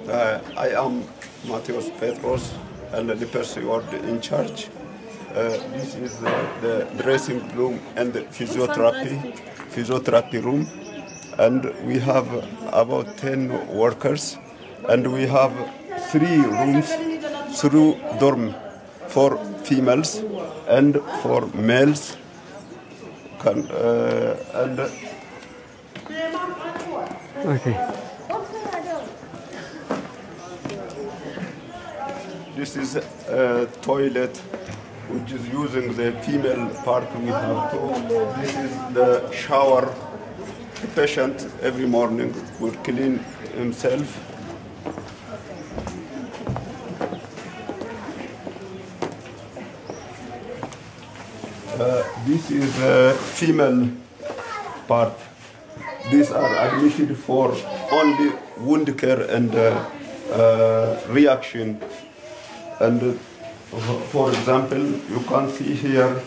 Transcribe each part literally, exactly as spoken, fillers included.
Uh, I am Matheos Petros, and the leprosy ward in charge. Uh, this is uh, the dressing room and the physiotherapy, physiotherapy room. And we have about ten workers, and we have three rooms through dorm for females and for males. Can, uh, and okay. This is a toilet which is using the female part we have too. This is the shower. The patient every morning will clean himself. Uh, this is a female part. These are admitted for only wound care and uh, uh, reaction. And uh, for example, you can see here,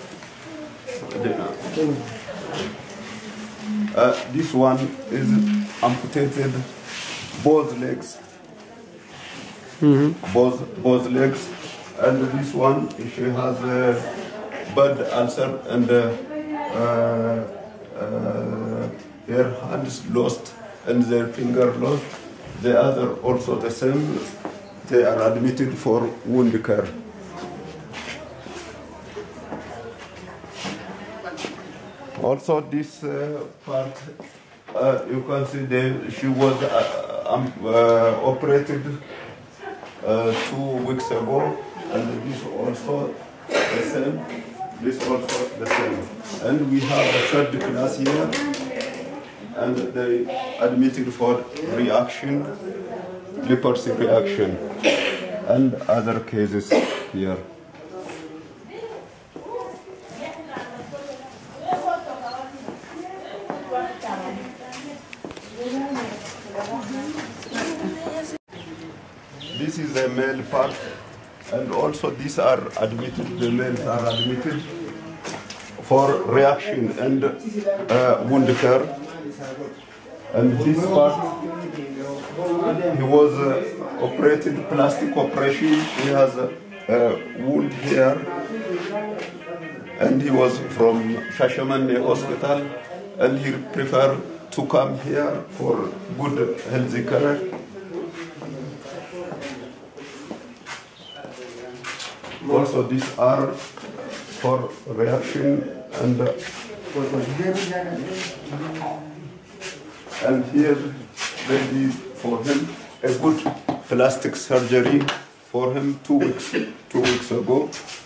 uh, this one is amputated both legs, Mm-hmm. both both legs, and this one she has a bad ulcer and uh, uh, uh, her hands lost and their finger lost. The other also the same. They are admitted for wound care. Also, this uh, part, uh, you can see they, she was uh, um, uh, operated uh, two weeks ago, and this also the same. This also the same. And we have a third class here, and they admitted for reaction. Leprosy reaction and other cases here. This is the male part, and also these are admitted, the males are admitted for reaction and uh, wound care. And this part, he was uh, operated plastic operation. He has a, a wound here, and he was from Shashamane Hospital, and he preferred to come here for good healthy care. Also, these are for reaction and. Uh, And here they did for him a good plastic surgery for him two weeks, two weeks ago.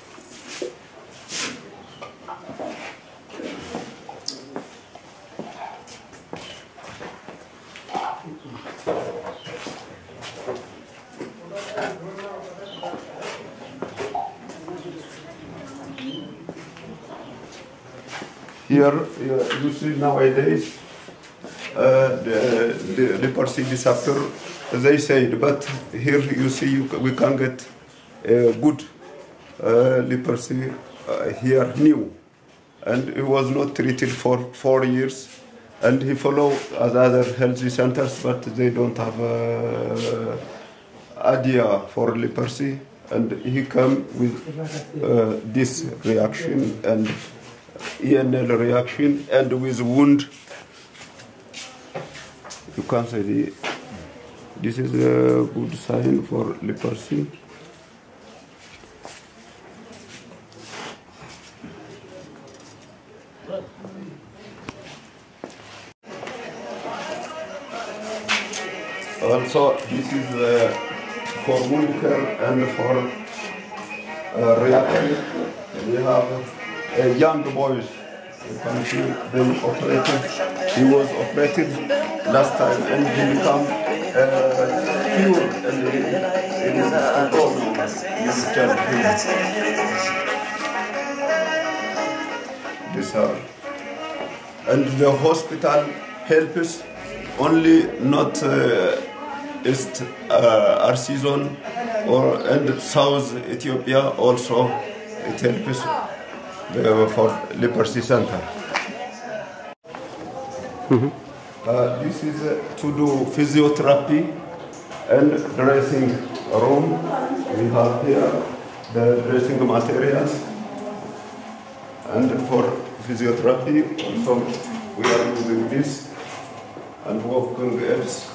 Here you see nowadays. Uh, the, the leprosy disappear, they said, but here you see you, we can get a good uh, leprosy uh, here new, and he was not treated for four years, and he followed other healthy centers, but they don't have uh, idea for leprosy, and he come with uh, this reaction and E N L reaction and with wound. You can say the, this is a good sign for leprosy. Also, this is uh, for wound care and for uh, reaction. We have uh, young boys. You can see them operated. He was operated last time and he become uh, pure and he is controlled now. These are. And the hospital helps only not uh, East uh, our season or and South Ethiopia also it helps uh, for leprosy center. Mm-hmm. Uh, this is uh, to do physiotherapy And dressing room, we have here the dressing materials. And for physiotherapy, also we are using this and walking aids.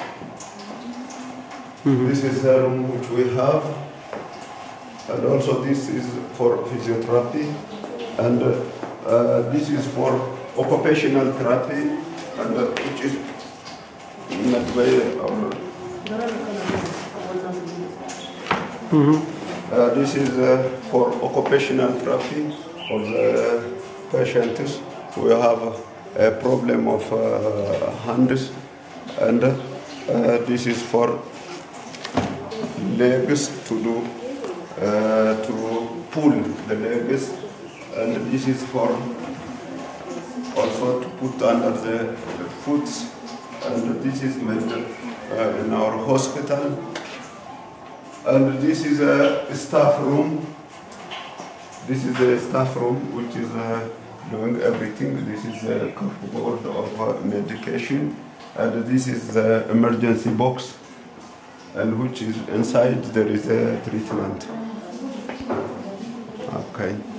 Mm-hmm. This is the room which we have. And also this is for physiotherapy. And uh, this is for occupational therapy, and uh, which is not very our. Mm-hmm. uh, this is uh, for occupational therapy for the patients who have a problem of uh, hands, and uh, this is for legs to do uh, to pull the legs, and this is for also to put under the, the foot, and this is made uh, in our hospital. And this is a staff room. This is a staff room which is uh, doing everything. This is a cupboard of uh, medication, and this is the emergency box, and which is inside there is a treatment. Okay.